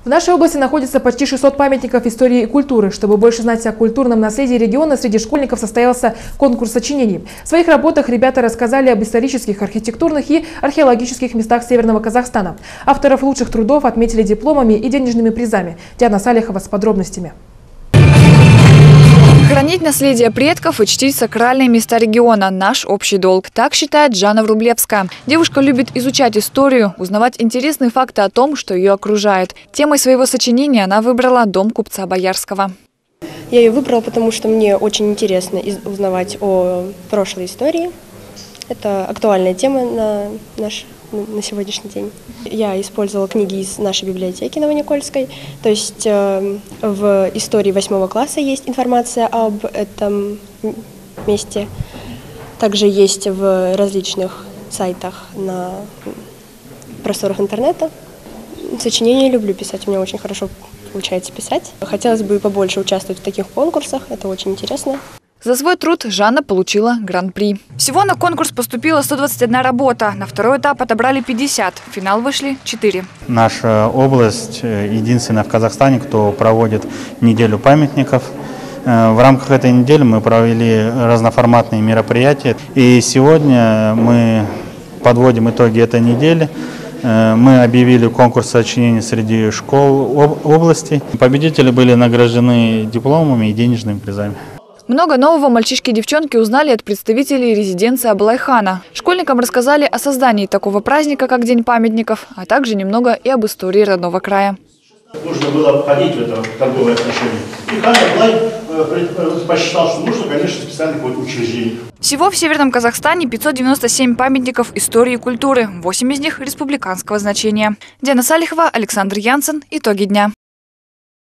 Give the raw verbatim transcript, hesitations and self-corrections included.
В нашей области находится почти шестьсот памятников истории и культуры. Чтобы больше знать о культурном наследии региона, среди школьников состоялся конкурс сочинений. В своих работах ребята рассказали об исторических, архитектурных и археологических местах Северного Казахстана. Авторов лучших трудов отметили дипломами и денежными призами. Диана Салихова с подробностями. Хранить наследие предков и чтить сакральные места региона – наш общий долг. Так считает Жанна Врублевская. Девушка любит изучать историю, узнавать интересные факты о том, что ее окружает. Темой своего сочинения она выбрала дом купца Боярского. Я ее выбрала, потому что мне очень интересно узнавать о прошлой истории. Это актуальная тема на наш на сегодняшний день. Я использовала книги из нашей библиотеки Новоникольской. То есть э, в истории восьмого класса есть информация об этом месте. Также есть в различных сайтах на просторах интернета. Сочинения люблю писать, у меня очень хорошо получается писать. Хотелось бы побольше участвовать в таких конкурсах, это очень интересно. За свой труд Жанна получила гран-при. Всего на конкурс поступила сто двадцать одна работа. На второй этап отобрали пятьдесят. В финал вышли четыре. Наша область единственная в Казахстане, кто проводит неделю памятников. В рамках этой недели мы провели разноформатные мероприятия. И сегодня мы подводим итоги этой недели. Мы объявили конкурс сочинений среди школ области. Победители были награждены дипломами и денежными призами. Много нового мальчишки и девчонки узнали от представителей резиденции Абылайхана. Школьникам рассказали о создании такого праздника, как День памятников, а также немного и об истории родного края. Нужно было входить в это торговое отношение. И хан Абылай посчитал, что нужно, конечно, специальное какое-то учреждение. Всего в Северном Казахстане пятьсот девяносто семь памятников истории и культуры, восемь из них республиканского значения. Диана Салихова, Александр Янсен. Итоги дня.